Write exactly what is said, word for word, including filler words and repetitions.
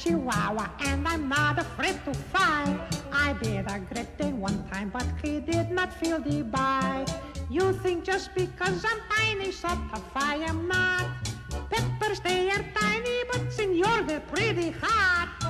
chihuahua and I'm not afraid to fight. I bit a Great Dane one time, but he did not feel the bite. You think just because I'm tiny, so tough I am not. Peppers, they are tiny, but senor, they're pretty hot.